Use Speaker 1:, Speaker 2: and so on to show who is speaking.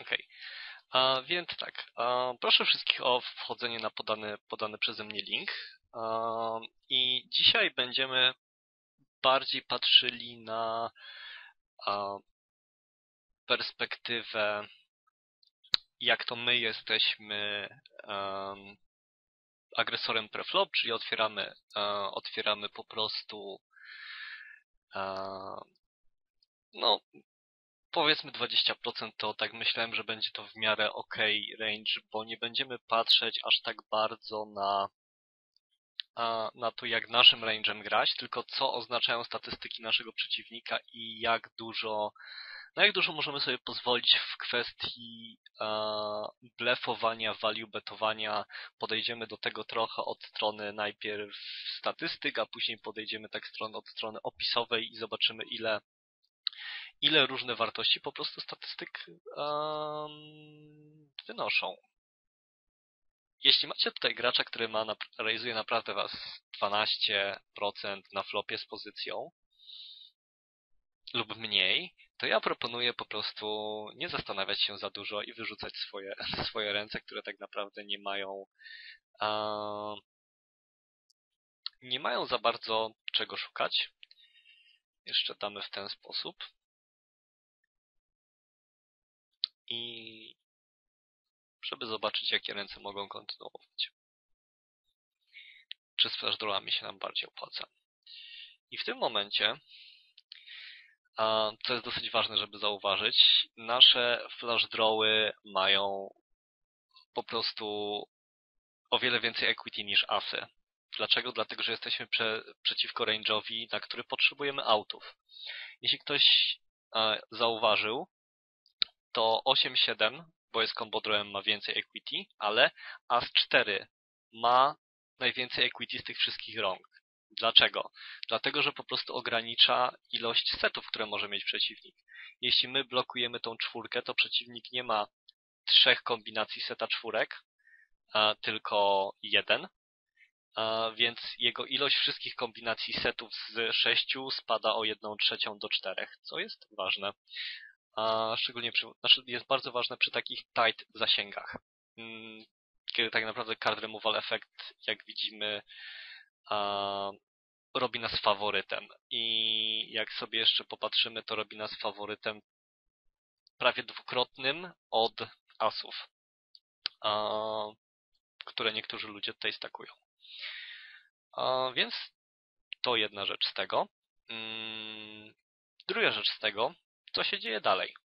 Speaker 1: Okej. Więc tak, proszę wszystkich o wchodzenie na podany przeze mnie link. I dzisiaj będziemy bardziej patrzyli na perspektywę, jak to my jesteśmy agresorem preflop, czyli otwieramy po prostu no powiedzmy 20%, to tak myślałem, że będzie to w miarę ok range, bo nie będziemy patrzeć aż tak bardzo na to, jak naszym range'em grać, tylko co oznaczają statystyki naszego przeciwnika i jak dużo możemy sobie pozwolić w kwestii blefowania, value betowania. Podejdziemy do tego trochę od strony najpierw statystyk, a później podejdziemy tak od strony opisowej i zobaczymy ile różne wartości po prostu statystyk wynoszą. Jeśli macie tutaj gracza, który realizuje naprawdę was 12% na flopie z pozycją lub mniej, to ja proponuję po prostu nie zastanawiać się za dużo i wyrzucać swoje ręce, które tak naprawdę nie mają za bardzo czego szukać. Jeszcze damy w ten sposób. I żeby zobaczyć, jakie ręce mogą kontynuować. Czy z flashdrawami się nam bardziej opłaca. I w tym momencie, co jest dosyć ważne, żeby zauważyć, nasze flashdrawy mają po prostu o wiele więcej equity niż asy. Dlaczego? Dlatego, że jesteśmy przeciwko range'owi, na który potrzebujemy autów. Jeśli ktoś zauważył, to 8-7, bo jest combo drawem, ma więcej equity, ale As-4 ma najwięcej equity z tych wszystkich rąk. Dlaczego? Dlatego, że po prostu ogranicza ilość setów, które może mieć przeciwnik. Jeśli my blokujemy tą czwórkę, to przeciwnik nie ma 3 kombinacji seta czwórek, tylko 1, więc jego ilość wszystkich kombinacji setów z 6 spada o 1/3 do 4, co jest ważne. Szczególnie jest bardzo ważne przy takich tight zasięgach. Kiedy tak naprawdę card removal effect, jak widzimy, robi nas faworytem. I jak sobie jeszcze popatrzymy, to robi nas faworytem prawie dwukrotnym od asów, które niektórzy ludzie tutaj stakują. Więc to jedna rzecz z tego. Druga rzecz z tego, co się dzieje dalej.